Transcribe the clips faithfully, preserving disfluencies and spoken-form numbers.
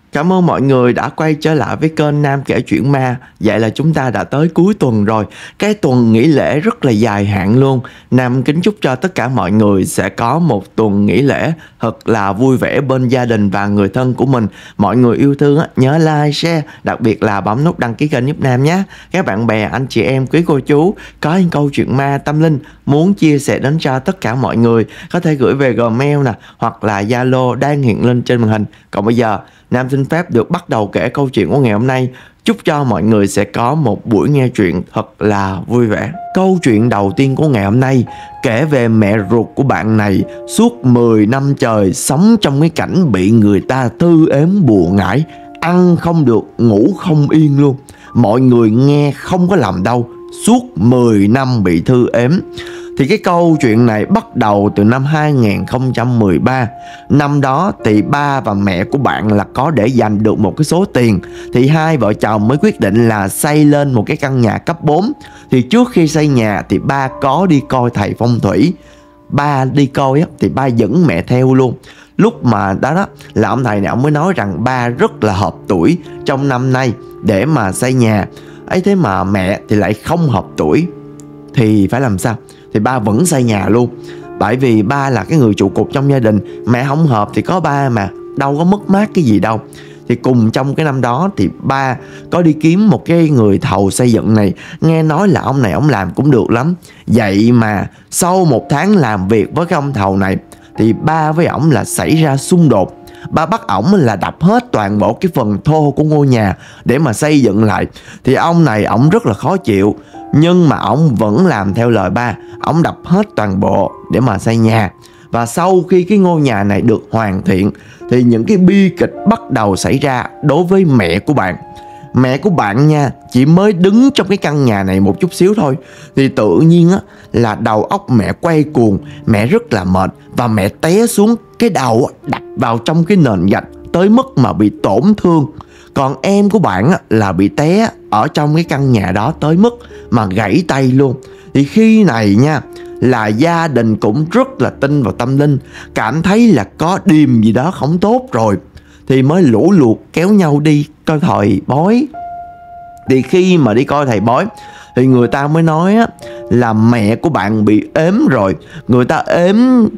Cảm ơn mọi người đã quay trở lại với kênh Nam Kể Chuyện Ma. Vậy là chúng ta đã tới cuối tuần rồi. Cái tuần nghỉ lễ rất là dài hạn luôn. Nam kính chúc cho tất cả mọi người sẽ có một tuần nghỉ lễ thật là vui vẻ bên gia đình và người thân của mình. Mọi người yêu thương á, nhớ like, share, đặc biệt là bấm nút đăng ký kênh giúp Nam nhé. Các bạn bè, anh chị em, quý cô chú có những câu chuyện ma tâm linh muốn chia sẻ đến cho tất cả mọi người, có thể gửi về Gmail nè, hoặc là Zalo đang hiện lên trên màn hình. Còn bây giờ Nam xin phép được bắt đầu kể câu chuyện của ngày hôm nay. Chúc cho mọi người sẽ có một buổi nghe chuyện thật là vui vẻ. Câu chuyện đầu tiên của ngày hôm nay kể về mẹ ruột của bạn này suốt mười năm trời sống trong cái cảnh bị người ta thư ếm bùa ngải, ăn không được, ngủ không yên luôn. Mọi người nghe không có làm đâu, suốt mười năm bị thư ếm. Thì cái câu chuyện này bắt đầu từ năm hai nghìn không trăm mười ba. Năm đó thì ba và mẹ của bạn là có để dành được một cái số tiền, thì hai vợ chồng mới quyết định là xây lên một cái căn nhà cấp bốn. Thì trước khi xây nhà thì ba có đi coi thầy phong thủy. Ba đi coi á, thì ba dẫn mẹ theo luôn. Lúc mà đó đó là ông thầy này ông mới nói rằng ba rất là hợp tuổi trong năm nay để mà xây nhà. Ấy thế mà mẹ thì lại không hợp tuổi, thì phải làm sao? Thì ba vẫn xây nhà luôn. Bởi vì ba là cái người trụ cột trong gia đình, mẹ không hợp thì có ba mà, đâu có mất mát cái gì đâu. Thì cùng trong cái năm đó thì ba có đi kiếm một cái người thầu xây dựng này. Nghe nói là ông này ông làm cũng được lắm. Vậy mà sau một tháng làm việc với cái ông thầu này thì ba với ổng là xảy ra xung đột. Ba bắt ổng là đập hết toàn bộ cái phần thô của ngôi nhà để mà xây dựng lại. Thì ông này ổng rất là khó chịu, nhưng mà ổng vẫn làm theo lời ba. Ổng đập hết toàn bộ để mà xây nhà. Và sau khi cái ngôi nhà này được hoàn thiện thì những cái bi kịch bắt đầu xảy ra đối với mẹ của bạn. Mẹ của bạn nha, chỉ mới đứng trong cái căn nhà này một chút xíu thôi thì tự nhiên á là đầu óc mẹ quay cuồng, mẹ rất là mệt và mẹ té xuống, cái đầu đập vào trong cái nền gạch tới mức mà bị tổn thương. Còn em của bạn á, là bị té ở trong cái căn nhà đó tới mức mà gãy tay luôn. Thì khi này nha là gia đình cũng rất là tin vào tâm linh, cảm thấy là có điềm gì đó không tốt rồi, thì mới lũ lụt kéo nhau đi coi thầy bói. Thì khi mà đi coi thầy bói thì người ta mới nói á, là mẹ của bạn bị ếm rồi. Người ta ếm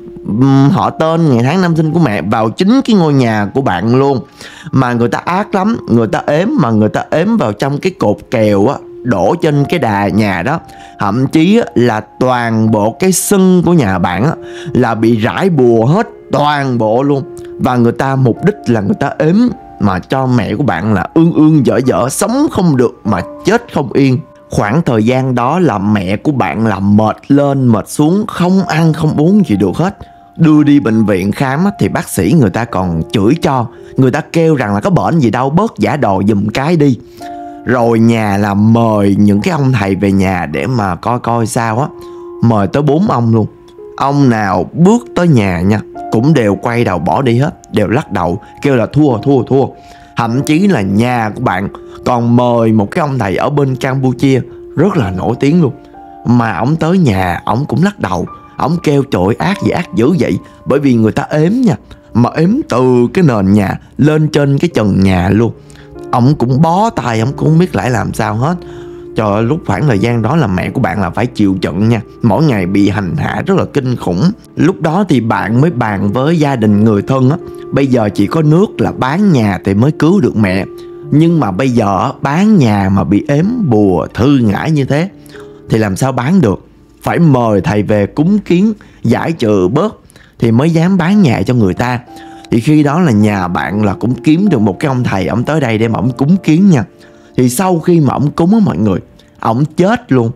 họ tên, ngày tháng năm sinh của mẹ vào chính cái ngôi nhà của bạn luôn. Mà người ta ác lắm, người ta ếm mà người ta ếm vào trong cái cột kèo á, đổ trên cái đà nhà đó. Thậm chí á, là toàn bộ cái sân của nhà bạn á, là bị rải bùa hết toàn bộ luôn. Và người ta mục đích là người ta ếm mà cho mẹ của bạn là ương ương dở dở, sống không được mà chết không yên. Khoảng thời gian đó là mẹ của bạn là mệt lên mệt xuống, không ăn không uống gì được hết. Đưa đi bệnh viện khám thì bác sĩ người ta còn chửi cho. Người ta kêu rằng là có bệnh gì đâu, bớt giả đồ giùm cái đi. Rồi nhà là mời những cái ông thầy về nhà để mà coi coi sao á. Mời tới bốn ông luôn. Ông nào bước tới nhà nha cũng đều quay đầu bỏ đi hết, đều lắc đầu kêu là thua thua thua. Thậm chí là nhà của bạn còn mời một cái ông thầy ở bên Campuchia rất là nổi tiếng luôn, mà ổng tới nhà ổng cũng lắc đầu. Ổng kêu trời ác gì ác dữ vậy. Bởi vì người ta ếm nha, mà ếm từ cái nền nhà lên trên cái trần nhà luôn. Ổng cũng bó tay, ổng cũng không biết lại làm sao hết. Trời ơi, lúc khoảng thời gian đó là mẹ của bạn là phải chịu trận nha. Mỗi ngày bị hành hạ rất là kinh khủng. Lúc đó thì bạn mới bàn với gia đình người thân á, bây giờ chỉ có nước là bán nhà thì mới cứu được mẹ. Nhưng mà bây giờ bán nhà mà bị ếm bùa thư ngải như thế thì làm sao bán được. Phải mời thầy về cúng kiến giải trừ bớt thì mới dám bán nhà cho người ta. Thì khi đó là nhà bạn là cũng kiếm được một cái ông thầy, ông tới đây để mà ông cúng kiến nha. Thì sau khi mà ông cúng á mọi người, ông chết luôn.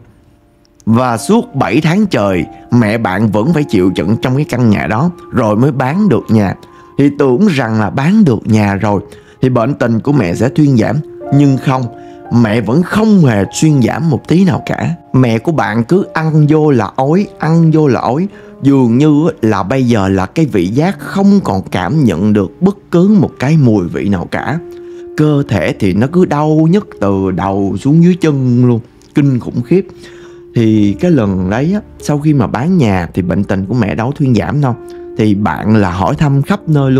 Và suốt bảy tháng trời mẹ bạn vẫn phải chịu trận trong cái căn nhà đó rồi mới bán được nhà. Thì tưởng rằng là bán được nhà rồi thì bệnh tình của mẹ sẽ thuyên giảm. Nhưng không, mẹ vẫn không hề thuyên giảm một tí nào cả. Mẹ của bạn cứ ăn vô là ói, ăn vô là ói. Dường như là bây giờ là cái vị giác không còn cảm nhận được bất cứ một cái mùi vị nào cả. Cơ thể thì nó cứ đau nhức từ đầu xuống dưới chân luôn, kinh khủng khiếp. Thì cái lần đấy á, sau khi mà bán nhà thì bệnh tình của mẹ đâu thuyên giảm đâu. Thì bạn là hỏi thăm khắp nơi luôn,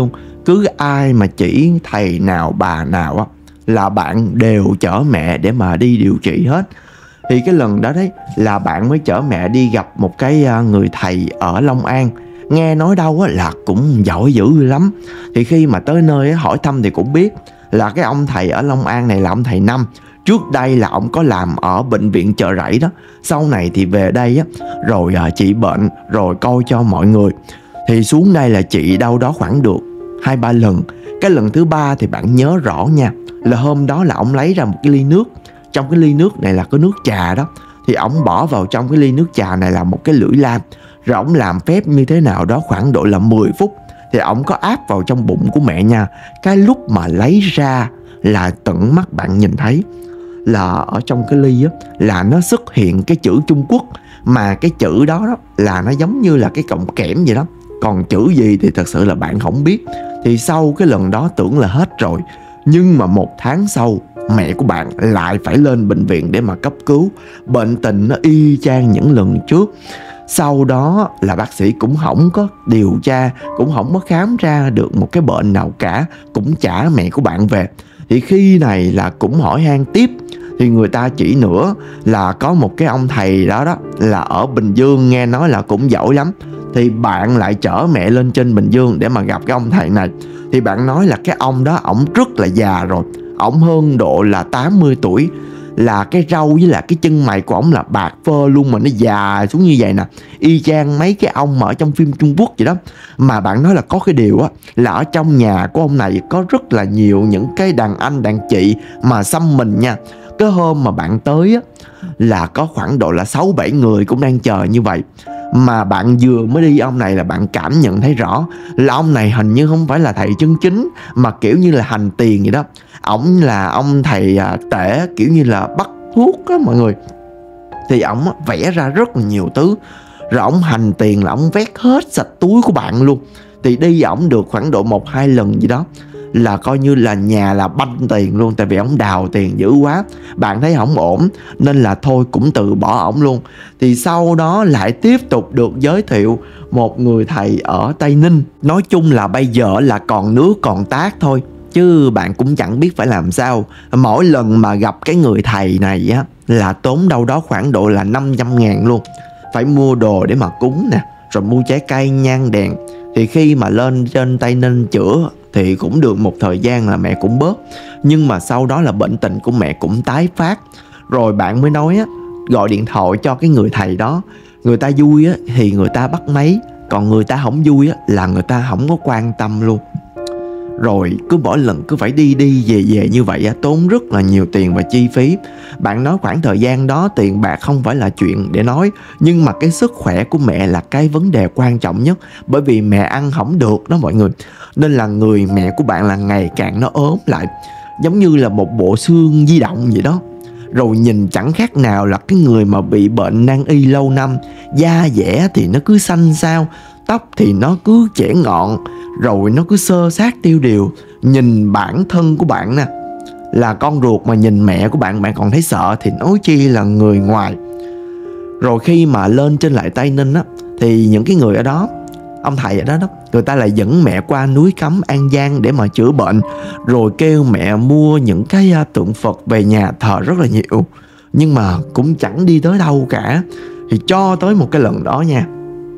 cứ ai mà chỉ thầy nào bà nào á là bạn đều chở mẹ để mà đi điều trị hết. Thì cái lần đó đấy là bạn mới chở mẹ đi gặp một cái người thầy ở Long An, nghe nói đâu á là cũng giỏi dữ lắm. Thì khi mà tới nơi á, hỏi thăm thì cũng biết là cái ông thầy ở Long An này là ông thầy Năm. Trước đây là ông có làm ở bệnh viện Chợ Rẫy đó, sau này thì về đây á rồi à, trị bệnh rồi coi cho mọi người. Thì xuống đây là trị đâu đó khoảng được hai ba lần. Cái lần thứ ba thì bạn nhớ rõ nha, là hôm đó là ông lấy ra một cái ly nước. Trong cái ly nước này là có nước trà đó, thì ổng bỏ vào trong cái ly nước trà này là một cái lưỡi lam. Rồi ổng làm phép như thế nào đó khoảng độ là mười phút, thì ổng có áp vào trong bụng của mẹ nha. Cái lúc mà lấy ra là tận mắt bạn nhìn thấy là ở trong cái ly á là nó xuất hiện cái chữ Trung Quốc. Mà cái chữ đó, đó là nó giống như là cái cọng kẽm vậy đó, còn chữ gì thì thật sự là bạn không biết. Thì sau cái lần đó tưởng là hết rồi, nhưng mà một tháng sau mẹ của bạn lại phải lên bệnh viện để mà cấp cứu. Bệnh tình nó y chang những lần trước. Sau đó là bác sĩ cũng không có điều tra, cũng không có khám ra được một cái bệnh nào cả, cũng trả mẹ của bạn về. Thì khi này là cũng hỏi han tiếp, thì người ta chỉ nữa là có một cái ông thầy đó đó là ở Bình Dương, nghe nói là cũng giỏi lắm. Thì bạn lại chở mẹ lên trên Bình Dương để mà gặp cái ông thầy này. Thì bạn nói là cái ông đó ổng rất là già rồi, ổng hơn độ là tám mươi tuổi, là cái râu với là cái chân mày của ổng là bạc phơ luôn, mà nó dài xuống như vậy nè, y chang mấy cái ông mà ở trong phim Trung Quốc vậy đó. Mà bạn nói là có cái điều á là ở trong nhà của ông này có rất là nhiều những cái đàn anh đàn chị mà xăm mình nha. Cái hôm mà bạn tới á là có khoảng độ là sáu bảy người cũng đang chờ như vậy. Mà bạn vừa mới đi ông này là bạn cảm nhận thấy rõ là ông này hình như không phải là thầy chân chính, mà kiểu như là hành tiền vậy đó. Ổng là ông thầy à, tể, kiểu như là bắt thuốc á mọi người. Thì ổng vẽ ra rất là nhiều thứ, rồi ổng hành tiền là ổng vét hết sạch túi của bạn luôn. Thì đi ổng được khoảng độ một hai lần gì đó là coi như là nhà là banh tiền luôn. Tại vì ổng đào tiền dữ quá, bạn thấy không ổn nên là thôi cũng từ bỏ ổng luôn. Thì sau đó lại tiếp tục được giới thiệu một người thầy ở Tây Ninh. Nói chung là bây giờ là còn nước còn tát thôi, chứ bạn cũng chẳng biết phải làm sao. Mỗi lần mà gặp cái người thầy này á là tốn đâu đó khoảng độ là năm trăm ngàn luôn. Phải mua đồ để mà cúng nè, rồi mua trái cây nhang đèn. Thì khi mà lên trên Tây Ninh chữa thì cũng được một thời gian là mẹ cũng bớt. Nhưng mà sau đó là bệnh tình của mẹ cũng tái phát. Rồi bạn mới nói á, gọi điện thoại cho cái người thầy đó. Người ta vui á thì người ta bắt máy, còn người ta không vui á là người ta không có quan tâm luôn. Rồi cứ mỗi lần cứ phải đi đi về về như vậy á, tốn rất là nhiều tiền và chi phí. Bạn nói khoảng thời gian đó tiền bạc không phải là chuyện để nói, nhưng mà cái sức khỏe của mẹ là cái vấn đề quan trọng nhất. Bởi vì mẹ ăn không được đó mọi người, nên là người mẹ của bạn là ngày càng nó ốm lại, giống như là một bộ xương di động vậy đó. Rồi nhìn chẳng khác nào là cái người mà bị bệnh nan y lâu năm. Da dẻ thì nó cứ xanh xao, tóc thì nó cứ chẻ ngọn, rồi nó cứ xơ xác tiêu điều. Nhìn bản thân của bạn nè, là con ruột mà nhìn mẹ của bạn bạn còn thấy sợ, thì nói chi là người ngoài. Rồi khi mà lên trên lại Tây Ninh á, thì những cái người ở đó, ông thầy ở đó đó, người ta lại dẫn mẹ qua núi Cấm An Giang để mà chữa bệnh. Rồi kêu mẹ mua những cái tượng Phật về nhà thờ rất là nhiều, nhưng mà cũng chẳng đi tới đâu cả. Thì cho tới một cái lần đó nha,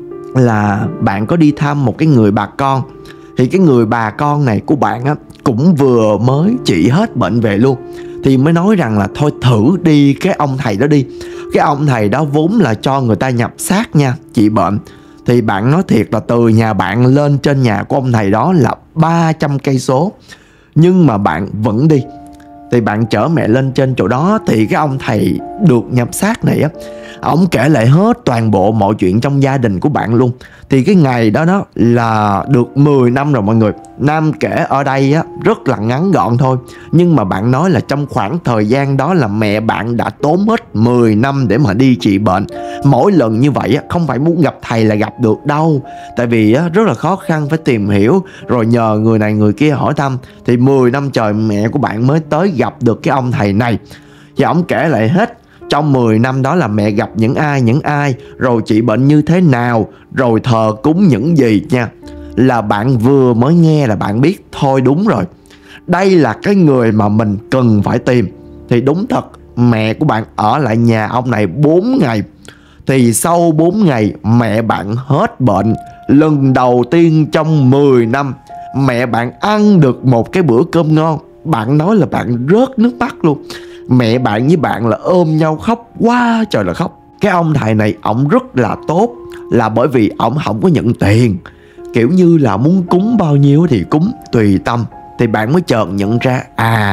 là bạn có đi thăm một cái người bà con. Thì cái người bà con này của bạn á cũng vừa mới trị hết bệnh về luôn. Thì mới nói rằng là thôi thử đi cái ông thầy đó đi. Cái ông thầy đó vốn là cho người ta nhập xác nha, trị bệnh. Thì bạn nói thiệt là từ nhà bạn lên trên nhà của ông thầy đó là ba trăm cây số, nhưng mà bạn vẫn đi. Thì bạn chở mẹ lên trên chỗ đó, thì cái ông thầy được nhập xác này á, ổng kể lại hết toàn bộ mọi chuyện trong gia đình của bạn luôn. Thì cái ngày đó đó là được mười năm rồi mọi người. Nam kể ở đây á rất là ngắn gọn thôi, nhưng mà bạn nói là trong khoảng thời gian đó là mẹ bạn đã tốn hết mười năm để mà đi trị bệnh. Mỗi lần như vậy á, không phải muốn gặp thầy là gặp được đâu. Tại vì á, rất là khó khăn, phải tìm hiểu, rồi nhờ người này người kia hỏi thăm. Thì mười năm trời mẹ của bạn mới tới gặp được cái ông thầy này. Thì ổng kể lại hết trong mười năm đó là mẹ gặp những ai những ai, rồi trị bệnh như thế nào, rồi thờ cúng những gì nha. là bạn vừa mới nghe là bạn biết thôi đúng rồi, đây là cái người mà mình cần phải tìm. Thì đúng thật, mẹ của bạn ở lại nhà ông này bốn ngày. Thì sau bốn ngày mẹ bạn hết bệnh. Lần đầu tiên trong mười năm mẹ bạn ăn được một cái bữa cơm ngon. Bạn nói là bạn rớt nước mắt luôn. Mẹ bạn với bạn là ôm nhau khóc quá trời là khóc. Cái ông thầy này ổng rất là tốt, là bởi vì ổng không có nhận tiền, kiểu như là muốn cúng bao nhiêu thì cúng tùy tâm. Thì bạn mới chợt nhận ra, à,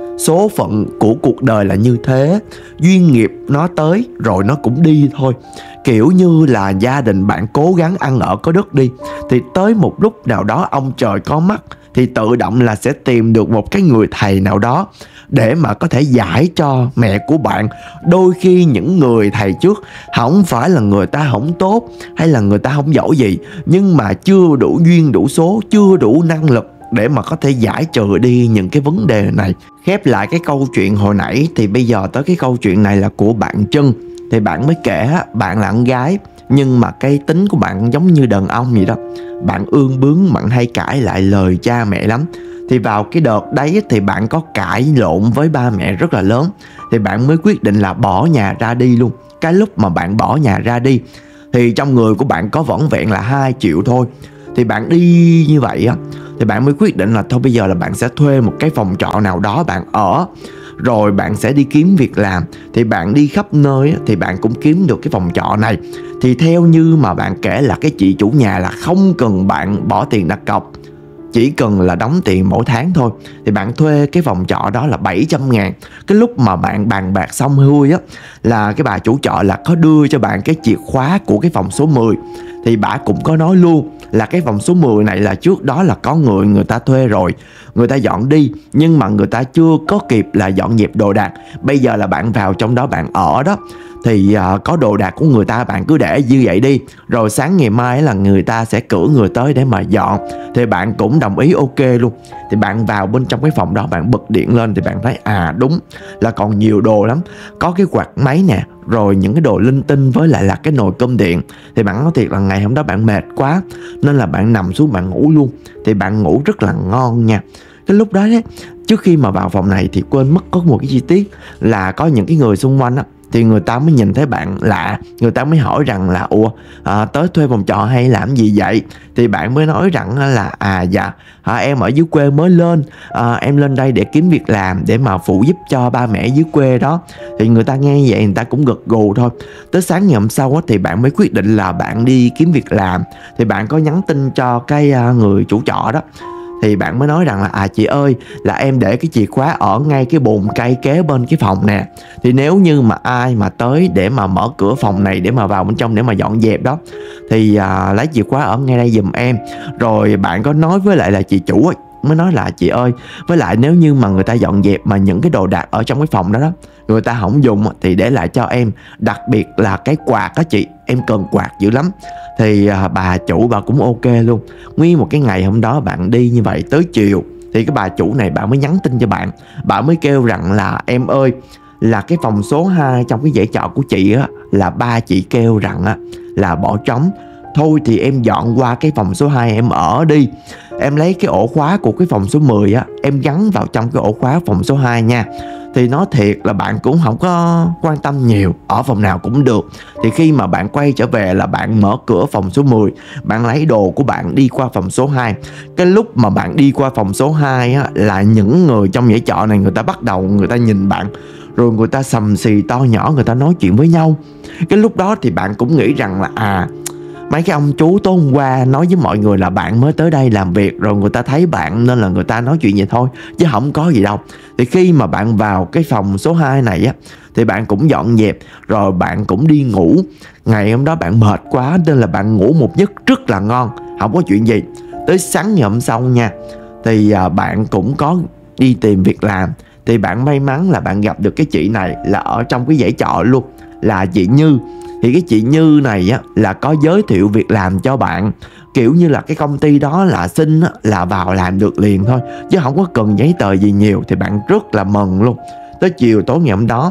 số phận của cuộc đời là như thế, duyên nghiệp nó tới rồi nó cũng đi thôi. Kiểu như là gia đình bạn cố gắng ăn ở có đất đi, thì tới một lúc nào đó ông trời có mắt, thì tự động là sẽ tìm được một cái người thầy nào đó để mà có thể giải cho mẹ của bạn. Đôi khi những người thầy trước không phải là người ta không tốt hay là người ta không giỏi gì, nhưng mà chưa đủ duyên đủ số, chưa đủ năng lực để mà có thể giải trừ đi những cái vấn đề này. Khép lại cái câu chuyện hồi nãy thì bây giờ tới cái câu chuyện này là của bạn Trân. Thì bạn mới kể bạn là con gái, nhưng mà cái tính của bạn giống như đàn ông vậy đó. Bạn ương bướng, bạn hay cãi lại lời cha mẹ lắm. Thì vào cái đợt đấy thì bạn có cãi lộn với ba mẹ rất là lớn. Thì bạn mới quyết định là bỏ nhà ra đi luôn. Cái lúc mà bạn bỏ nhà ra đi thì trong người của bạn có vỏn vẹn là hai triệu thôi. Thì bạn đi như vậy á, thì bạn mới quyết định là thôi bây giờ là bạn sẽ thuê một cái phòng trọ nào đó bạn ở, rồi bạn sẽ đi kiếm việc làm. Thì bạn đi khắp nơi á, thì bạn cũng kiếm được cái phòng trọ này. Thì theo như mà bạn kể là cái chị chủ nhà là không cần bạn bỏ tiền đặt cọc, chỉ cần là đóng tiền mỗi tháng thôi. Thì bạn thuê cái phòng trọ đó là bảy trăm ngàn. Cái lúc mà bạn bàn bạc xong xuôi á, là cái bà chủ trọ là có đưa cho bạn cái chìa khóa của cái phòng số mười. Thì bà cũng có nói luôn là cái phòng số mười này là trước đó là có người người ta thuê rồi, người ta dọn đi, nhưng mà người ta chưa có kịp là dọn dẹp đồ đạc. Bây giờ là bạn vào trong đó bạn ở đó, thì uh, có đồ đạc của người ta bạn cứ để như vậy đi, rồi sáng ngày mai là người ta sẽ cử người tới để mà dọn. Thì bạn cũng đồng ý ok luôn. Thì bạn vào bên trong cái phòng đó, bạn bật điện lên thì bạn thấy à đúng là còn nhiều đồ lắm. Có cái quạt máy nè, rồi những cái đồ linh tinh, với lại là cái nồi cơm điện. Thì bạn nói thiệt là ngày hôm đó bạn mệt quá nên là bạn nằm xuống bạn ngủ luôn. Thì bạn ngủ rất là ngon nha. Cái lúc đó đấy, trước khi mà vào phòng này thì quên mất có một cái chi tiết là có những cái người xung quanh á, thì người ta mới nhìn thấy bạn lạ. Người ta mới hỏi rằng là ủa à, tới thuê phòng trọ hay làm gì vậy? Thì bạn mới nói rằng là à dạ à, em ở dưới quê mới lên, à, em lên đây để kiếm việc làm, để mà phụ giúp cho ba mẹ dưới quê đó. Thì người ta nghe vậy người ta cũng gật gù thôi. Tới sáng ngày hôm sau á, thì bạn mới quyết định là bạn đi kiếm việc làm. Thì bạn có nhắn tin cho cái người chủ trọ đó. Thì bạn mới nói rằng là à chị ơi, là em để cái chìa khóa ở ngay cái bồn cây kế bên cái phòng nè. Thì nếu như mà ai mà tới để mà mở cửa phòng này để mà vào bên trong để mà dọn dẹp đó, thì à, lấy chìa khóa ở ngay đây giùm em. Rồi bạn có nói với lại là chị chủ ấy, mới nói là chị ơi, với lại nếu như mà người ta dọn dẹp mà những cái đồ đạc ở trong cái phòng đó đó người ta không dùng thì để lại cho em. Đặc biệt là cái quạt đó chị, em cần quạt dữ lắm. Thì à, bà chủ bà cũng ok luôn. Nguyên một cái ngày hôm đó bạn đi như vậy, tới chiều thì cái bà chủ này bà mới nhắn tin cho bạn. Bà mới kêu rằng là em ơi, là cái phòng số hai trong cái dãy trọ của chị á, là ba chị kêu rằng á là bỏ trống. Thôi thì em dọn qua cái phòng số hai em ở đi. Em lấy cái ổ khóa của cái phòng số mười á, em gắn vào trong cái ổ khóa phòng số hai nha. Thì nói thiệt là bạn cũng không có quan tâm nhiều, ở phòng nào cũng được. Thì khi mà bạn quay trở về là bạn mở cửa phòng số mười, bạn lấy đồ của bạn đi qua phòng số hai. Cái lúc mà bạn đi qua phòng số hai á, là những người trong dãy trọ này người ta bắt đầu người ta nhìn bạn, rồi người ta sầm xì to nhỏ, người ta nói chuyện với nhau. Cái lúc đó thì bạn cũng nghĩ rằng là à, mấy cái ông chú tối hôm qua nói với mọi người là bạn mới tới đây làm việc, rồi người ta thấy bạn nên là người ta nói chuyện vậy thôi, chứ không có gì đâu. Thì khi mà bạn vào cái phòng số hai này á, thì bạn cũng dọn dẹp, rồi bạn cũng đi ngủ. Ngày hôm đó bạn mệt quá nên là bạn ngủ một giấc rất là ngon, không có chuyện gì. Tới sáng ngày hôm sau nha, thì à, bạn cũng có đi tìm việc làm. Thì bạn may mắn là bạn gặp được cái chị này là ở trong cái dãy trọ luôn, là chị Như. Thì cái chị Như này á, là có giới thiệu việc làm cho bạn. Kiểu như là cái công ty đó là xin á, là vào làm được liền thôi, chứ không có cần giấy tờ gì nhiều. Thì bạn rất là mừng luôn. Tới chiều tối ngày hôm đó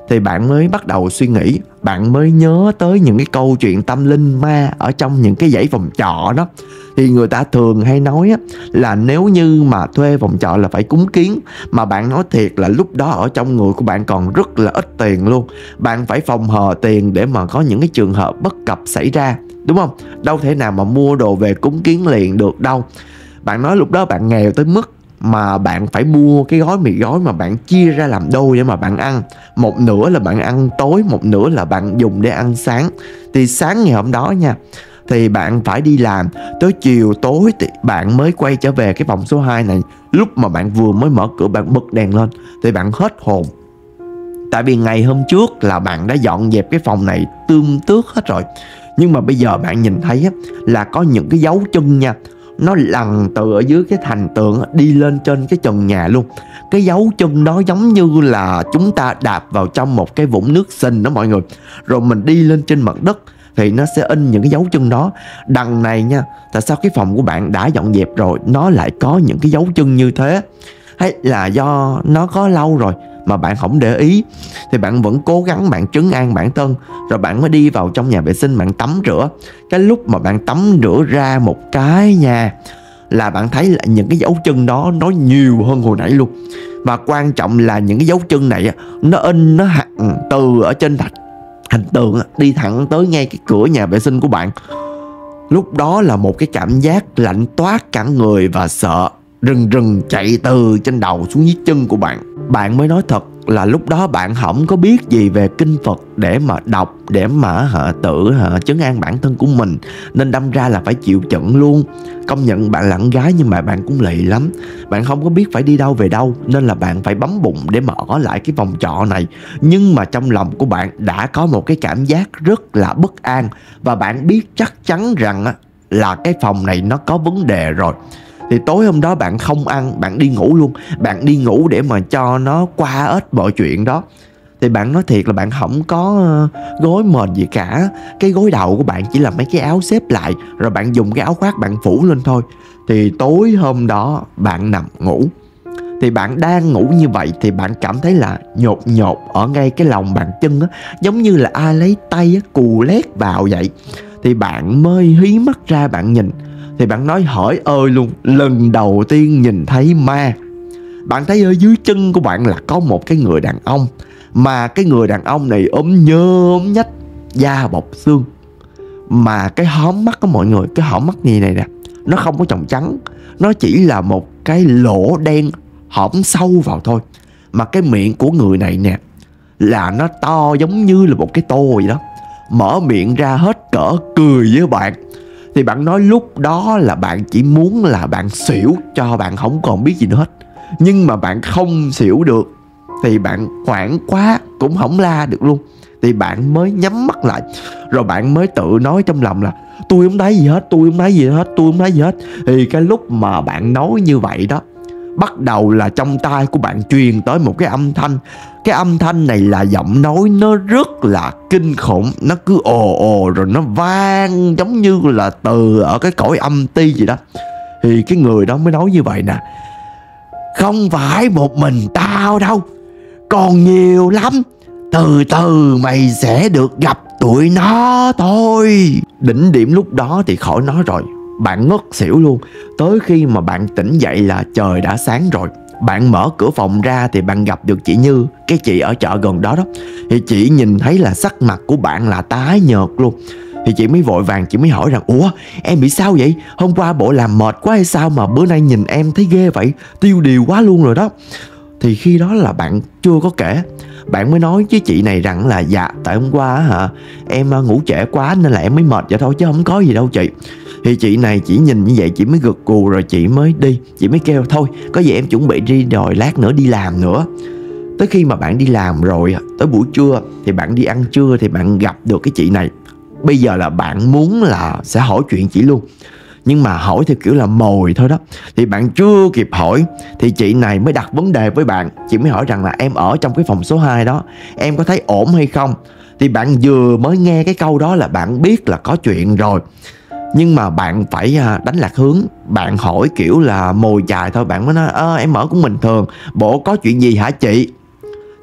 thì bạn mới bắt đầu suy nghĩ, bạn mới nhớ tới những cái câu chuyện tâm linh ma ở trong những cái dãy phòng trọ đó. Thì người ta thường hay nói á, là nếu như mà thuê phòng trọ là phải cúng kiến. Mà bạn nói thiệt là lúc đó ở trong người của bạn còn rất là ít tiền luôn. Bạn phải phòng hờ tiền để mà có những cái trường hợp bất cập xảy ra, đúng không? Đâu thể nào mà mua đồ về cúng kiến liền được đâu. Bạn nói lúc đó bạn nghèo tới mức mà bạn phải mua cái gói mì gói mà bạn chia ra làm đôi để mà bạn ăn. Một nửa là bạn ăn tối, một nửa là bạn dùng để ăn sáng. Thì sáng ngày hôm đó nha, thì bạn phải đi làm, tới chiều tối thì bạn mới quay trở về cái phòng số hai này. Lúc mà bạn vừa mới mở cửa, bạn bật đèn lên thì bạn hết hồn. Tại vì ngày hôm trước là bạn đã dọn dẹp cái phòng này tươm tước hết rồi. Nhưng mà bây giờ bạn nhìn thấy á, là có những cái dấu chân nha, nó lằn từ ở dưới cái thành tường đi lên trên cái trần nhà luôn. Cái dấu chân đó giống như là chúng ta đạp vào trong một cái vũng nước sình đó mọi người. Rồi mình đi lên trên mặt đất thì nó sẽ in những cái dấu chân đó. Đằng này nha, tại sao cái phòng của bạn đã dọn dẹp rồi nó lại có những cái dấu chân như thế? Hay là do nó có lâu rồi mà bạn không để ý? Thì bạn vẫn cố gắng bạn trấn an bản thân, rồi bạn mới đi vào trong nhà vệ sinh bạn tắm rửa. Cái lúc mà bạn tắm rửa ra một cái nha, là bạn thấy là những cái dấu chân đó nó nhiều hơn hồi nãy luôn. Và quan trọng là những cái dấu chân này nó in, nó hằn từ ở trên thành thành tường đi thẳng tới ngay cái cửa nhà vệ sinh của bạn. Lúc đó là một cái cảm giác lạnh toát cả người và sợ rừng rừng chạy từ trên đầu xuống dưới chân của bạn. Bạn mới nói thật là lúc đó bạn không có biết gì về kinh Phật để mà đọc, để mà hả, tự hả, trấn an bản thân của mình, nên đâm ra là phải chịu trận luôn. Công nhận bạn là con gái nhưng mà bạn cũng lì lắm. Bạn không có biết phải đi đâu về đâu, nên là bạn phải bấm bụng để mà ở lại cái phòng trọ này. Nhưng mà trong lòng của bạn đã có một cái cảm giác rất là bất an. Và bạn biết chắc chắn rằng là cái phòng này nó có vấn đề rồi. Thì tối hôm đó bạn không ăn, bạn đi ngủ luôn. Bạn đi ngủ để mà cho nó qua hết mọi chuyện đó. Thì bạn nói thiệt là bạn không có gối mền gì cả. Cái gối đầu của bạn chỉ là mấy cái áo xếp lại, rồi bạn dùng cái áo khoác bạn phủ lên thôi. Thì tối hôm đó bạn nằm ngủ. Thì bạn đang ngủ như vậy thì bạn cảm thấy là nhột nhột ở ngay cái lòng bàn chân á, giống như là ai lấy tay á, cù lét vào vậy. Thì bạn mới hí mắt ra bạn nhìn. Thì bạn nói hỡi ơi luôn, lần đầu tiên nhìn thấy ma. Bạn thấy ở dưới chân của bạn là có một cái người đàn ông. Mà cái người đàn ông này ốm nhơ ốm nhách, da bọc xương. Mà cái hõm mắt của mọi người, cái hõm mắt như này nè, nó không có tròng trắng, nó chỉ là một cái lỗ đen hõm sâu vào thôi. Mà cái miệng của người này nè là nó to giống như là một cái tô vậy đó. Mở miệng ra hết cỡ cười với bạn. Thì bạn nói lúc đó là bạn chỉ muốn là bạn xỉu cho bạn không còn biết gì nữa hết. Nhưng mà bạn không xỉu được thì bạn hoảng quá cũng không la được luôn. Thì bạn mới nhắm mắt lại. Rồi bạn mới tự nói trong lòng là tôi không thấy gì hết, tôi không thấy gì hết, tôi không thấy gì hết. Thì cái lúc mà bạn nói như vậy đó, bắt đầu là trong tai của bạn truyền tới một cái âm thanh. Cái âm thanh này là giọng nói nó rất là kinh khủng. Nó cứ ồ ồ rồi nó vang giống như là từ ở cái cõi âm ti gì đó. Thì cái người đó mới nói như vậy nè: không phải một mình tao đâu, còn nhiều lắm. Từ từ mày sẽ được gặp tụi nó thôi. Đỉnh điểm lúc đó thì khỏi nói rồi, bạn ngất xỉu luôn. Tới khi mà bạn tỉnh dậy là trời đã sáng rồi. Bạn mở cửa phòng ra thì bạn gặp được chị Như, cái chị ở chợ gần đó đó. Thì chị nhìn thấy là sắc mặt của bạn là tái nhợt luôn. Thì chị mới vội vàng, chị mới hỏi rằng: ủa em bị sao vậy? Hôm qua bộ làm mệt quá hay sao mà bữa nay nhìn em thấy ghê vậy? Tiêu điều quá luôn rồi đó. Thì khi đó là bạn chưa có kể. Bạn mới nói với chị này rằng là dạ tại hôm qua hả, em ngủ trễ quá nên là em mới mệt vậy thôi chứ không có gì đâu chị. Thì chị này chỉ nhìn như vậy chị mới gật gù rồi chị mới đi. Chị mới kêu thôi có gì em chuẩn bị đi rồi lát nữa đi làm nữa. Tới khi mà bạn đi làm rồi, tới buổi trưa thì bạn đi ăn trưa thì bạn gặp được cái chị này. Bây giờ là bạn muốn là sẽ hỏi chuyện chị luôn, nhưng mà hỏi theo kiểu là mồi thôi đó. Thì bạn chưa kịp hỏi thì chị này mới đặt vấn đề với bạn. Chị mới hỏi rằng là em ở trong cái phòng số hai đó, em có thấy ổn hay không? Thì bạn vừa mới nghe cái câu đó là bạn biết là có chuyện rồi. Nhưng mà bạn phải đánh lạc hướng. Bạn hỏi kiểu là mồi chài thôi. Bạn mới nói ơ em ở cũng bình thường, bộ có chuyện gì hả chị?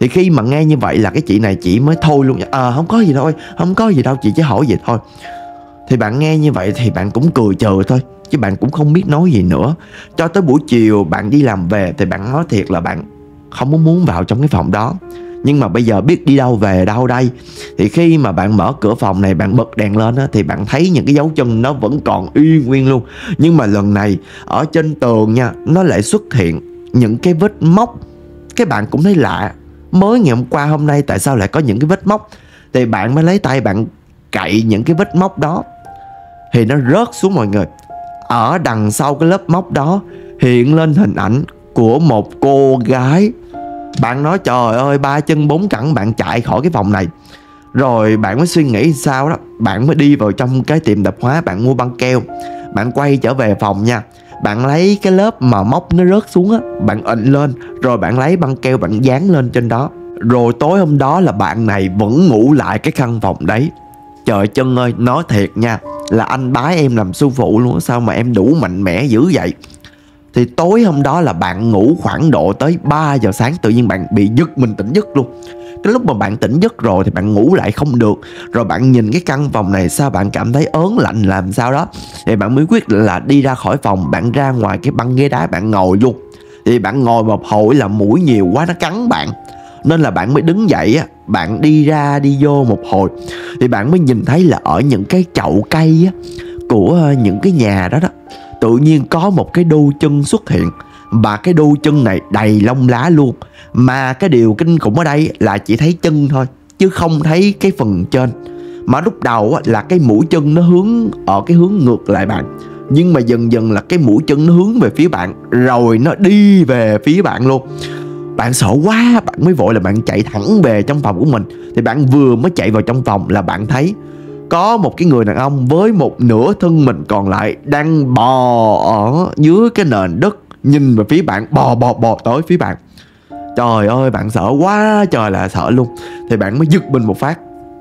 Thì khi mà nghe như vậy là cái chị này chị mới thôi luôn. Ờ à, không có gì đâu, không có gì đâu, chị chỉ hỏi vậy thôi. Thì bạn nghe như vậy thì bạn cũng cười trừ thôi, chứ bạn cũng không biết nói gì nữa. Cho tới buổi chiều bạn đi làm về thì bạn nói thiệt là bạn không có muốn vào trong cái phòng đó. Nhưng mà bây giờ biết đi đâu về đâu đây. Thì khi mà bạn mở cửa phòng này, bạn bật đèn lên á, thì bạn thấy những cái dấu chân nó vẫn còn y nguyên luôn. Nhưng mà lần này ở trên tường nha, nó lại xuất hiện những cái vết móc. Cái bạn cũng thấy lạ, mới ngày hôm qua hôm nay tại sao lại có những cái vết móc. Thì bạn mới lấy tay bạn cậy những cái vết móc đó, thì nó rớt xuống mọi người. Ở đằng sau cái lớp móc đó hiện lên hình ảnh của một cô gái. Bạn nói trời ơi, ba chân bốn cẳng bạn chạy khỏi cái phòng này. Rồi bạn mới suy nghĩ sao đó, bạn mới đi vào trong cái tiệm tạp hóa, bạn mua băng keo. Bạn quay trở về phòng nha, bạn lấy cái lớp mà móc nó rớt xuống á, bạn ịnh lên, rồi bạn lấy băng keo bạn dán lên trên đó. Rồi tối hôm đó là bạn này vẫn ngủ lại cái căn phòng đấy. Trời Trân ơi, nói thiệt nha, là anh bái em làm sư phụ luôn. Sao mà em đủ mạnh mẽ dữ vậy. Thì tối hôm đó là bạn ngủ khoảng độ tới ba giờ sáng, tự nhiên bạn bị giật mình tỉnh giấc luôn. Cái lúc mà bạn tỉnh giấc rồi thì bạn ngủ lại không được. Rồi bạn nhìn cái căn phòng này, sao bạn cảm thấy ớn lạnh làm sao đó. Thì bạn mới quyết định là đi ra khỏi phòng, bạn ra ngoài cái băng ghế đá bạn ngồi luôn. Thì bạn ngồi một hồi là mũi nhiều quá nó cắn bạn, nên là bạn mới đứng dậy á, bạn đi ra đi vô một hồi. Thì bạn mới nhìn thấy là ở những cái chậu cây á, của những cái nhà đó đó, tự nhiên có một cái đôi chân xuất hiện. Và cái đôi chân này đầy lông lá luôn. Mà cái điều kinh khủng ở đây là chỉ thấy chân thôi, chứ không thấy cái phần trên. Mà lúc đầu á, là cái mũi chân nó hướng ở cái hướng ngược lại bạn. Nhưng mà dần dần là cái mũi chân nó hướng về phía bạn, rồi nó đi về phía bạn luôn. Bạn sợ quá, bạn mới vội là bạn chạy thẳng về trong phòng của mình. Thì bạn vừa mới chạy vào trong phòng là bạn thấy có một cái người đàn ông với một nửa thân mình còn lại đang bò ở dưới cái nền đất, nhìn về phía bạn, bò bò bò tới phía bạn. Trời ơi, bạn sợ quá trời là sợ luôn. Thì bạn mới giật mình một phát.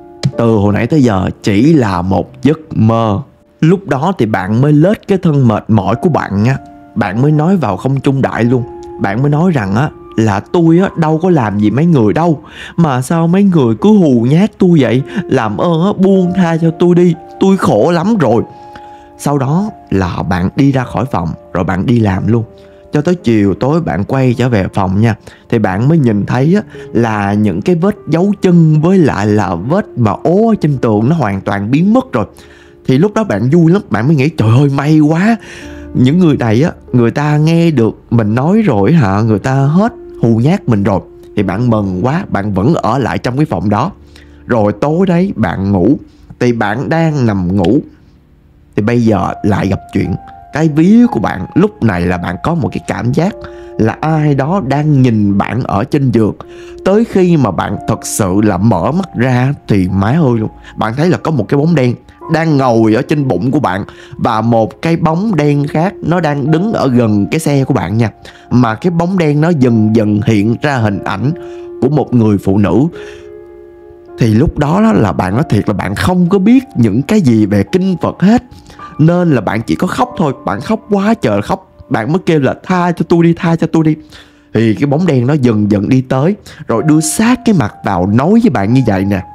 Từ hồi nãy tới giờ chỉ là một giấc mơ. Lúc đó thì bạn mới lết cái thân mệt mỏi của bạn nha, bạn mới nói vào không trung đại luôn. Bạn mới nói rằng á, là tôi á đâu có làm gì mấy người đâu, mà sao mấy người cứ hù nhát tôi vậy. Làm ơn á buông tha cho tôi đi, tôi khổ lắm rồi. Sau đó là bạn đi ra khỏi phòng, rồi bạn đi làm luôn. Cho tới chiều tối bạn quay trở về phòng nha, thì bạn mới nhìn thấy á, là những cái vết dấu chân với lại là vết mà ố ở trên tường nó hoàn toàn biến mất rồi. Thì lúc đó bạn vui lắm, bạn mới nghĩ trời ơi may quá, những người này á, người ta nghe được mình nói rồi hả, người ta hết hù nhát mình rồi. Thì bạn mừng quá, bạn vẫn ở lại trong cái phòng đó. Rồi tối đấy bạn ngủ, thì bạn đang nằm ngủ, thì bây giờ lại gặp chuyện. Cái vía của bạn lúc này là bạn có một cái cảm giác là ai đó đang nhìn bạn ở trên giường. Tới khi mà bạn thật sự là mở mắt ra thì má ơi luôn, bạn thấy là có một cái bóng đen đang ngồi ở trên bụng của bạn, và một cái bóng đen khác nó đang đứng ở gần cái xe của bạn nha. Mà cái bóng đen nó dần dần hiện ra hình ảnh của một người phụ nữ. Thì lúc đó, đó là bạn nói thiệt là bạn không có biết những cái gì về kinh Phật hết, nên là bạn chỉ có khóc thôi. Bạn khóc quá trời khóc, bạn mới kêu là tha cho tôi đi, tha cho tôi đi. Thì cái bóng đen nó dần dần đi tới, rồi đưa sát cái mặt vào nói với bạn như vậy nè: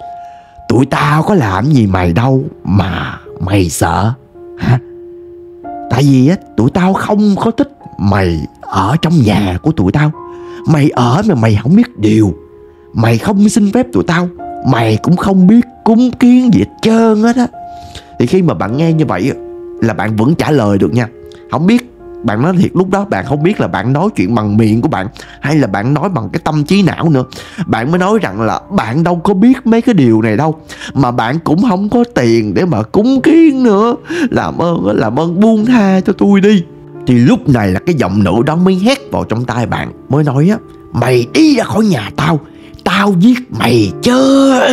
tụi tao có làm gì mày đâu mà mày sợ hả? Tại vì á, tụi tao không có thích mày ở trong nhà của tụi tao. Mày ở mà mày không biết điều, mày không xin phép tụi tao, mày cũng không biết cúng kiến gì hết trơn hết á. Thì khi mà bạn nghe như vậy là bạn vẫn trả lời được nha. Không biết, bạn nói thiệt lúc đó bạn không biết là bạn nói chuyện bằng miệng của bạn hay là bạn nói bằng cái tâm trí não nữa. Bạn mới nói rằng là bạn đâu có biết mấy cái điều này đâu, mà bạn cũng không có tiền để mà cúng kiến nữa. Làm ơn, làm ơn buông tha cho tôi đi. Thì lúc này là cái giọng nữ đó mới hét vào trong tai bạn, mới nói á: mày đi ra khỏi nhà tao, tao giết mày chết.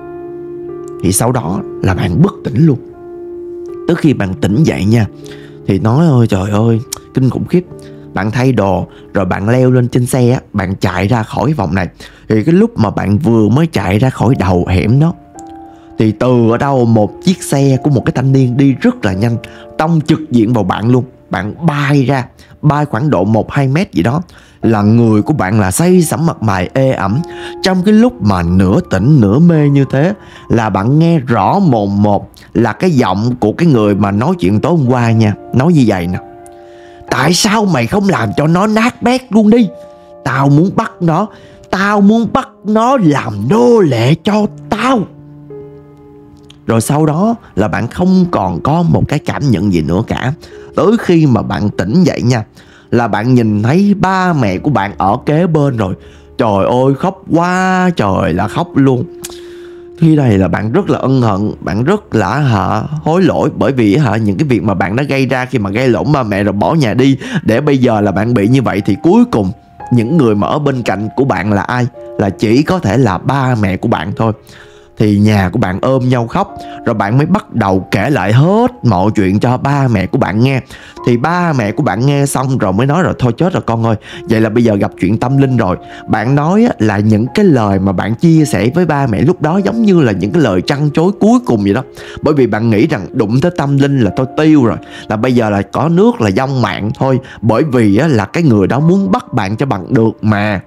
Thì sau đó là bạn bất tỉnh luôn. Tới khi bạn tỉnh dậy nha, thì nói ơi trời ơi kinh khủng khiếp. Bạn thay đồ rồi bạn leo lên trên xe, bạn chạy ra khỏi phòng này. Thì cái lúc mà bạn vừa mới chạy ra khỏi đầu hẻm đó, thì từ ở đâu một chiếc xe của một cái thanh niên đi rất là nhanh tông trực diện vào bạn luôn. bạn bay ra, bay khoảng độ một hai mét gì đó, là người của bạn là say sẩm mặt mày ê ẩm. Trong cái lúc mà nửa tỉnh nửa mê như thế, là bạn nghe rõ mồn một là cái giọng của cái người mà nói chuyện tối hôm qua nha. Nói như vậy nè: tại sao mày không làm cho nó nát bét luôn đi? Tao muốn bắt nó, tao muốn bắt nó làm nô lệ cho tao. Rồi sau đó là bạn không còn có một cái cảm nhận gì nữa cả. Tới khi mà bạn tỉnh dậy nha, là bạn nhìn thấy ba mẹ của bạn ở kế bên rồi. Trời ơi, khóc quá trời là khóc luôn. Khi này là bạn rất là ân hận, bạn rất là hả hối lỗi, bởi vì hả những cái việc mà bạn đã gây ra khi mà gây lộn ba mẹ rồi bỏ nhà đi, để bây giờ là bạn bị như vậy. Thì cuối cùng những người mà ở bên cạnh của bạn là ai? Là chỉ có thể là ba mẹ của bạn thôi. Thì nhà của bạn ôm nhau khóc, rồi bạn mới bắt đầu kể lại hết mọi chuyện cho ba mẹ của bạn nghe. Thì ba mẹ của bạn nghe xong rồi mới nói: rồi thôi chết rồi con ơi, vậy là bây giờ gặp chuyện tâm linh rồi. Bạn nói là những cái lời mà bạn chia sẻ với ba mẹ lúc đó giống như là những cái lời trăn trối cuối cùng vậy đó. Bởi vì bạn nghĩ rằng đụng tới tâm linh là tôi tiêu rồi, là bây giờ là có nước là vong mạng thôi. Bởi vì là cái người đó muốn bắt bạn cho bằng được mà.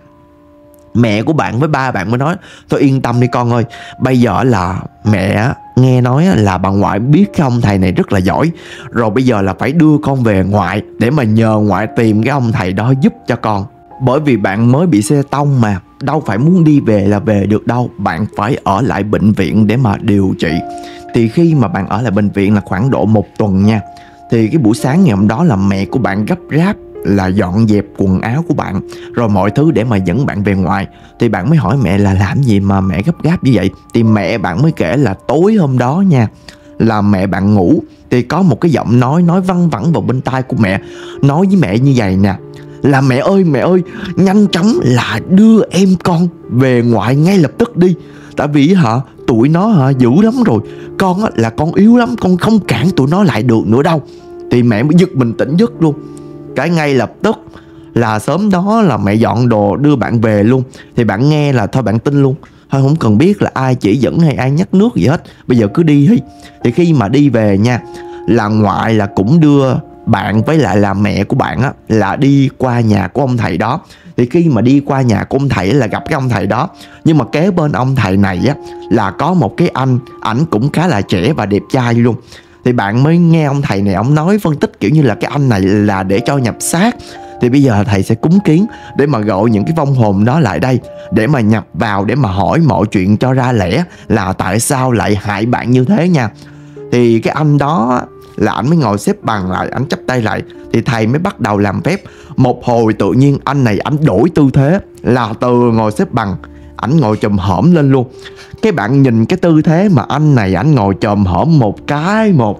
Mẹ của bạn với ba bạn mới nói: thôi yên tâm đi con ơi, bây giờ là mẹ nghe nói là bà ngoại biết cái ông thầy này rất là giỏi, rồi bây giờ là phải đưa con về ngoại để mà nhờ ngoại tìm cái ông thầy đó giúp cho con. Bởi vì bạn mới bị xe tông mà, đâu phải muốn đi về là về được đâu, bạn phải ở lại bệnh viện để mà điều trị. Thì khi mà bạn ở lại bệnh viện là khoảng độ một tuần nha, thì cái buổi sáng ngày hôm đó là mẹ của bạn gấp gáp là dọn dẹp quần áo của bạn, rồi mọi thứ để mà dẫn bạn về ngoại. Thì bạn mới hỏi mẹ là làm gì mà mẹ gấp gáp như vậy. Thì mẹ bạn mới kể là tối hôm đó nha, là mẹ bạn ngủ, thì có một cái giọng nói nói văng vẳng vào bên tai của mẹ, nói với mẹ như vậy nè: là mẹ ơi mẹ ơi, nhanh chóng là đưa em con về ngoại ngay lập tức đi. Tại vì hả tụi nó hả dữ lắm rồi, con á là con yếu lắm, con không cản tụi nó lại được nữa đâu. Thì mẹ mới giật mình tỉnh giấc luôn. Cái ngay lập tức là sớm đó là mẹ dọn đồ đưa bạn về luôn. Thì bạn nghe là thôi bạn tin luôn, thôi không cần biết là ai chỉ dẫn hay ai nhắc nước gì hết, bây giờ cứ đi đi. Thì khi mà đi về nha, là ngoại là cũng đưa bạn với lại là mẹ của bạn á là đi qua nhà của ông thầy đó. Thì khi mà đi qua nhà của ông thầy là gặp cái ông thầy đó. Nhưng mà kế bên ông thầy này á là có một cái anh, ảnh cũng khá là trẻ và đẹp trai luôn. Thì bạn mới nghe ông thầy này ông nói phân tích kiểu như là cái anh này là để cho nhập xác. Thì bây giờ thầy sẽ cúng kiến để mà gọi những cái vong hồn đó lại đây, để mà nhập vào, để mà hỏi mọi chuyện cho ra lẽ là tại sao lại hại bạn như thế nha. Thì cái anh đó là ảnh mới ngồi xếp bằng lại, ảnh chắp tay lại. Thì thầy mới bắt đầu làm phép. Một hồi tự nhiên anh này ảnh đổi tư thế, là từ ngồi xếp bằng ảnh ngồi chồm hổm lên luôn. Cái bạn nhìn cái tư thế mà anh này ảnh ngồi chồm hổm một cái một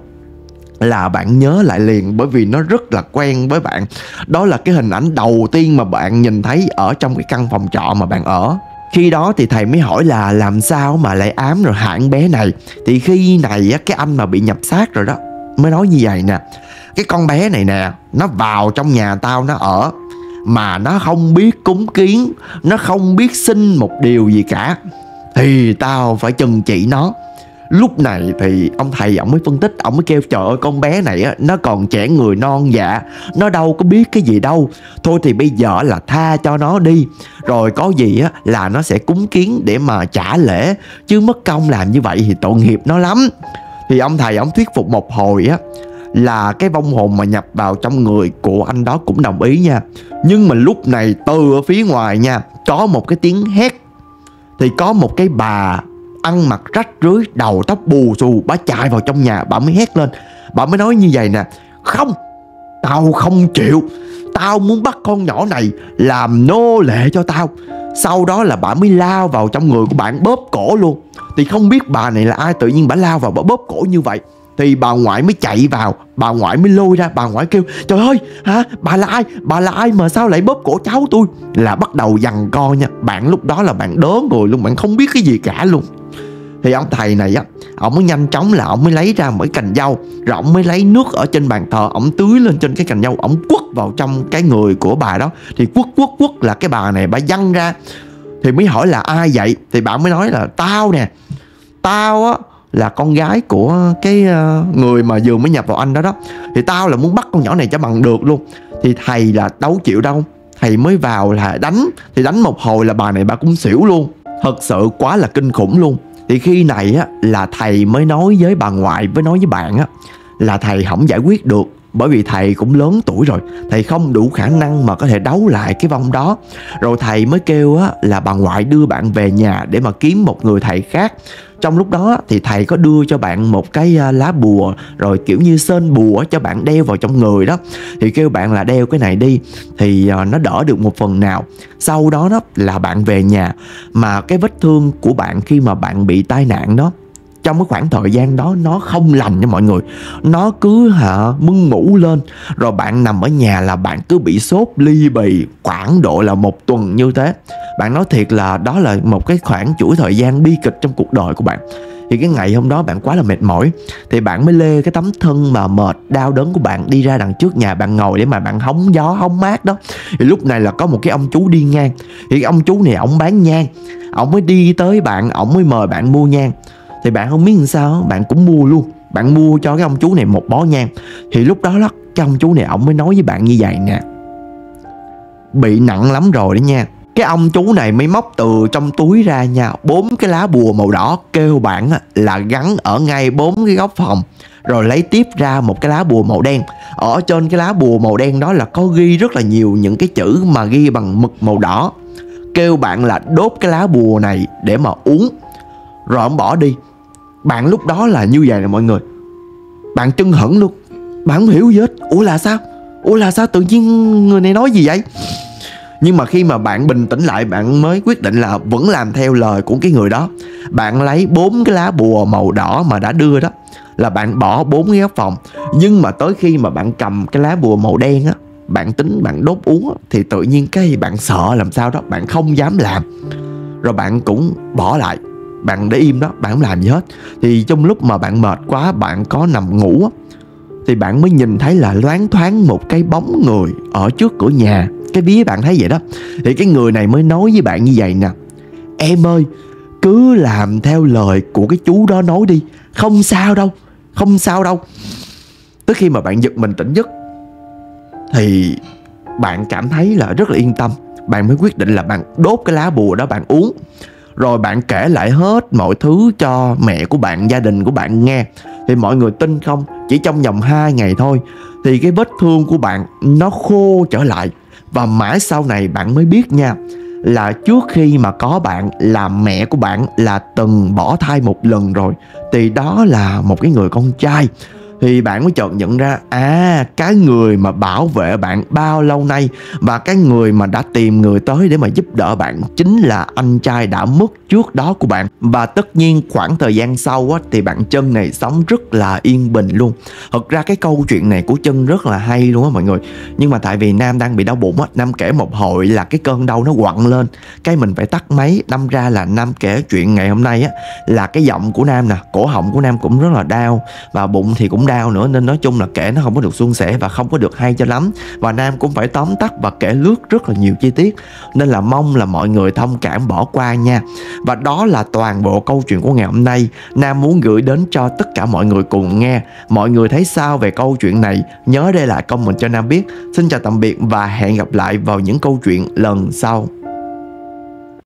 là bạn nhớ lại liền, bởi vì nó rất là quen với bạn. Đó là cái hình ảnh đầu tiên mà bạn nhìn thấy ở trong cái căn phòng trọ mà bạn ở. Khi đó thì thầy mới hỏi là làm sao mà lại ám rồi hại bé này. Thì khi này cái anh mà bị nhập xác rồi đó mới nói như vậy nè: cái con bé này nè, nó vào trong nhà tao nó ở, mà nó không biết cúng kiến, nó không biết xin một điều gì cả, thì tao phải trừng trị nó. Lúc này thì ông thầy ông mới phân tích, ông mới kêu trời ơi con bé này á, nó còn trẻ người non dạ, nó đâu có biết cái gì đâu. Thôi thì bây giờ là tha cho nó đi, rồi có gì á là nó sẽ cúng kiến để mà trả lễ, chứ mất công làm như vậy thì tội nghiệp nó lắm. Thì ông thầy ông thuyết phục một hồi á, là cái vong hồn mà nhập vào trong người của anh đó cũng đồng ý nha. Nhưng mà lúc này từ ở phía ngoài nha, có một cái tiếng hét. Thì có một cái bà ăn mặc rách rưới, đầu tóc bù xù, bà chạy vào trong nhà, bà mới hét lên. Bà mới nói như vậy nè: không, tao không chịu, tao muốn bắt con nhỏ này làm nô lệ cho tao. Sau đó là bà mới lao vào trong người của bạn bóp cổ luôn. Thì không biết bà này là ai, tự nhiên bà lao vào bà bóp cổ như vậy. Thì bà ngoại mới chạy vào, bà ngoại mới lôi ra, bà ngoại kêu trời ơi hả, bà là ai, bà là ai mà sao lại bóp cổ cháu tôi. Là bắt đầu giằng co nha. Bạn lúc đó là bạn đớ người luôn, bạn không biết cái gì cả luôn. Thì ông thầy này á, ông mới nhanh chóng là ông mới lấy ra một cái cành dâu, rồi ông mới lấy nước ở trên bàn thờ, ông tưới lên trên cái cành dâu, ông quất vào trong cái người của bà đó. Thì quất quất quất là cái bà này bà văng ra. Thì mới hỏi là ai vậy. Thì bạn mới nói là tao nè, tao á là con gái của cái uh, người mà vừa mới nhập vào Anh đó đó, thì tao là muốn bắt con nhỏ này cho bằng được luôn. Thì thầy là đâu chịu đâu, thầy mới vào là đánh, thì đánh một hồi là bà này bà cũng xỉu luôn. Thật sự quá là kinh khủng luôn. Thì khi này á là thầy mới nói với bà ngoại, với nói với bạn á là thầy không giải quyết được, bởi vì thầy cũng lớn tuổi rồi, thầy không đủ khả năng mà có thể đấu lại cái vong đó. Rồi thầy mới kêu á là bà ngoại đưa bạn về nhà để mà kiếm một người thầy khác. Trong lúc đó thì thầy có đưa cho bạn một cái lá bùa, rồi kiểu như sơn bùa cho bạn đeo vào trong người đó. Thì kêu bạn là đeo cái này đi thì nó đỡ được một phần nào. Sau đó đó là bạn về nhà, mà cái vết thương của bạn khi mà bạn bị tai nạn đó, trong cái khoảng thời gian đó nó không lành nha mọi người. Nó cứ hả mưng mủ lên, rồi bạn nằm ở nhà là bạn cứ bị sốt ly bì khoảng độ là một tuần như thế. Bạn nói thiệt là đó là một cái khoảng chuỗi thời gian bi kịch trong cuộc đời của bạn. Thì cái ngày hôm đó bạn quá là mệt mỏi, thì bạn mới lê cái tấm thân mà mệt đau đớn của bạn đi ra đằng trước nhà bạn ngồi để mà bạn hóng gió hóng mát đó. Thì lúc này là có một cái ông chú đi ngang. Thì cái ông chú này ổng bán nhang, ổng mới đi tới bạn, ổng mới mời bạn mua nhang. Thì bạn không biết làm sao, bạn cũng mua luôn. Bạn mua cho cái ông chú này một bó nhang. Thì lúc đó đó, cái ông chú này ổng mới nói với bạn như vậy nè: bị nặng lắm rồi đó nha. Cái ông chú này mới móc từ trong túi ra nha, bốn cái lá bùa màu đỏ, kêu bạn là gắn ở ngay bốn cái góc phòng. Rồi lấy tiếp ra một cái lá bùa màu đen. Ở trên cái lá bùa màu đen đó là có ghi rất là nhiều những cái chữ mà ghi bằng mực màu đỏ. Kêu bạn là đốt cái lá bùa này để mà uống. Rồi ông bỏ đi. Bạn lúc đó là như vậy nè mọi người, bạn chưng hửng luôn. Bạn không hiểu gì hết. Ủa là sao? Ủa là sao tự nhiên người này nói gì vậy? Nhưng mà khi mà bạn bình tĩnh lại, bạn mới quyết định là vẫn làm theo lời của cái người đó. Bạn lấy bốn cái lá bùa màu đỏ mà đã đưa đó, là bạn bỏ bốn cái góc phòng. Nhưng mà tới khi mà bạn cầm cái lá bùa màu đen á, bạn tính bạn đốt uống á, thì tự nhiên cái bạn sợ làm sao đó, bạn không dám làm. Rồi bạn cũng bỏ lại, bạn để im đó, bạn không làm gì hết. Thì trong lúc mà bạn mệt quá, bạn có nằm ngủ á, thì bạn mới nhìn thấy là loáng thoáng một cái bóng người ở trước cửa nhà. Cái vía bạn thấy vậy đó. Thì cái người này mới nói với bạn như vậy nè: em ơi, cứ làm theo lời của cái chú đó nói đi, không sao đâu, không sao đâu. Tới khi mà bạn giật mình tỉnh giấc thì bạn cảm thấy là rất là yên tâm. Bạn mới quyết định là bạn đốt cái lá bùa đó bạn uống. Rồi bạn kể lại hết mọi thứ cho mẹ của bạn, gia đình của bạn nghe. Thì mọi người tin không, chỉ trong vòng hai ngày thôi thì cái vết thương của bạn nó khô trở lại. Và mãi sau này bạn mới biết nha, là trước khi mà có bạn là mẹ của bạn là từng bỏ thai một lần rồi. Thì đó là một cái người con trai. Thì bạn mới chợt nhận ra, à, cái người mà bảo vệ bạn bao lâu nay và cái người mà đã tìm người tới để mà giúp đỡ bạn chính là anh trai đã mất trước đó của bạn. Và tất nhiên khoảng thời gian sau á, thì bạn Trân này sống rất là yên bình luôn. Thật ra cái câu chuyện này của Trân rất là hay luôn á mọi người. Nhưng mà tại vì Nam đang bị đau bụng á, Nam kể một hồi là cái cơn đau nó quặn lên, cái mình phải tắt máy. Đâm ra là Nam kể chuyện ngày hôm nay á, là cái giọng của Nam nè, cổ họng của Nam cũng rất là đau, và bụng thì cũng đau nữa. Nên nói chung là kể nó không có được suôn sẻ và không có được hay cho lắm. Và Nam cũng phải tóm tắt và kể lướt rất là nhiều chi tiết. Nên là mong là mọi người thông cảm bỏ qua nha. Và đó là toàn bộ câu chuyện của ngày hôm nay. Nam muốn gửi đến cho tất cả mọi người cùng nghe. Mọi người thấy sao về câu chuyện này? Nhớ để lại comment cho Nam biết. Xin chào tạm biệt và hẹn gặp lại vào những câu chuyện lần sau.